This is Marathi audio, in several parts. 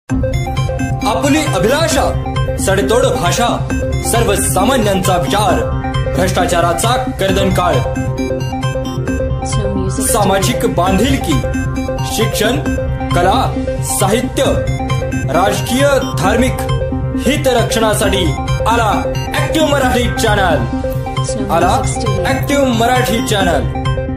आपली अभिलाषा, सडेतोड भाषा, सर्वसामान्यांचा विचार, भ्रष्टाचाराचा कर्दनकाळ, सामाजिक बांधिलकी, शिक्षण, कला, साहित्य, राजकीय, धार्मिक हितरक्षणासाठी आला ऍक्टिव्ह मराठी चॅनल, आला active Marathi channel.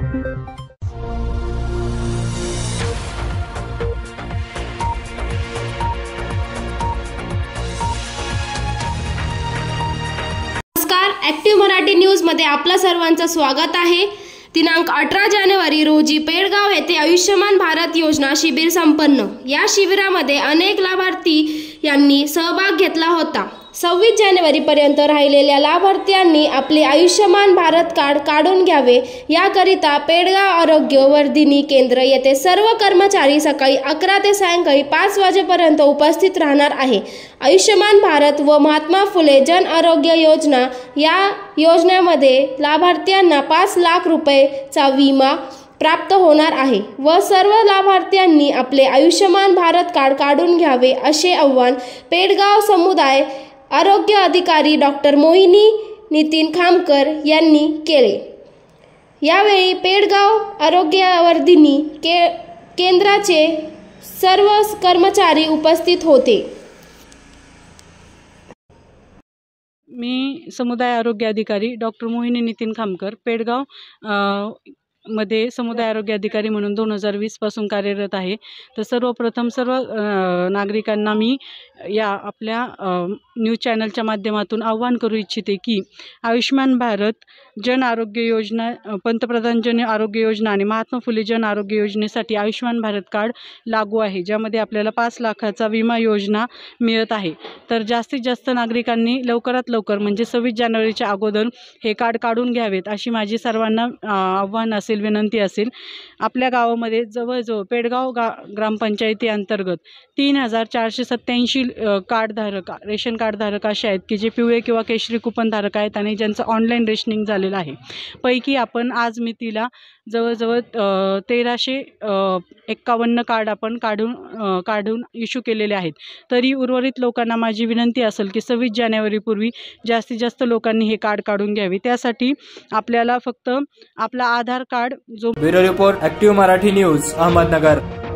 Active Marathi news मध्ये आपलं सर्वांचं स्वागत आहे। दिनांक 18 जानेवारी रोजी पेडगाव येथे आयुष्यमान भारत योजना शिबिर संपन्न। या शिबिरामध्ये अनेक लाभार्थी यांनी सहभाग घेतला होता। 26 जानेवारी पर्यंत राहिलेल्या लाभार्थ्यांनी आपले आयुष्यमान भारत कार्ड काढून घ्यावे, याकरिता पेडगाव आरोग्य वर्धिनी केंद्र येथे सर्व कर्मचारी सकाळी 11 ते सायंकाळी 5 वाजेपर्यंत उपस्थित राहणार आहे। आयुष्यमान भारत व महात्मा फुले जन आरोग्य योजना या योजनेमध्ये लाभार्थ्यांना 5 लाख रुपयेचा विमा प्राप्त होणार आहे व सर्व लाभार्थ्यांनी आपले आयुष्यमान भारत कार्ड काढून घ्यावे, असे आवाहन पेडगाव समुदाय आरोग्य अधिकारी डॉक्टर मोहिनी नितीन खामकर यांनी केले। यावेळी पेडगाव आरोग्य वर्धिनी केंद्राचे सर्व कर्मचारी उपस्थित होते। मी समुदाय आरोग्य अधिकारी डॉक्टर मोहिनी नितीन खामकर पेडगाव मध्ये समुदाय आरोग्य अधिकारी म्हणून 2020 पासून कार्यरत आहे। तर सर्वप्रथम सर्व नागरिकांना मी या आपल्या न्यूज चॅनलच्या माध्यमातून आवाहन करू इच्छिते की आयुष्यमान भारत जन आरोग्य योजना, पंतप्रधान जन आरोग्य योजना आणि महात्मा फुले जन आरोग्य योजनेसाठी आयुष्यमान भारत कार्ड लागू आहे, ज्यामध्ये आपल्याला 5 लाखाचा विमा योजना मिळत आहे। तर जास्तीत जास्त नागरिकांनी लवकरात लवकर म्हणजे 26 जानेवारीच्या अगोदर हे कार्ड काढून घ्यावेत, अशी माझी सर्वांना आव्हान असेल, विनंती असेल। आपल्या गावामध्ये जवळजवळ पेडगाव ग्रामपंचायती अंतर्गत 3487 कार्डधारक, रेशन कार्डधारक असे आहेत की जे पिवळे किंवा केशरी कुपन धारक आहेत आणि ज्यांचं ऑनलाईन रेशनिंग झालेलं आहे। पैकी आपण आज मितीला जवळजवळ 1351 कार्ड आपण काढून इश्यू केलेले आहेत। तरी उर्वरित लोकांना माझी विनंती असेल की 26 जानेवारीपूर्वी जास्तीत जास्त लोकांनी हे कार्ड काढून घ्यावे। त्यासाठी आपल्याला फक्त आपला आधार कार्ड जो bureau report active Marathi news Ahmednagar.